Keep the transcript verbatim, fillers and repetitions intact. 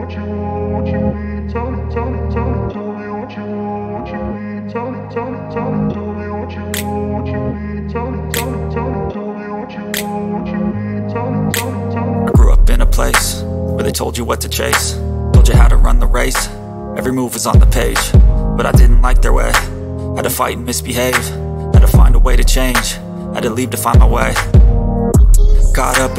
I grew up in a place where they told you what to chase, told you how to run the race. Every move was on the page, but I didn't like their way. Had to fight and misbehave, had to find a way to change, had to leave to find my way. Got up